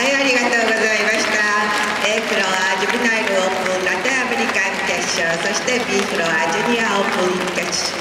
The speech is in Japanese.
ありがとうございました。A フロアジュブナイルオープンラテンアメリカン決勝、そして B フロアジュニアオープン決勝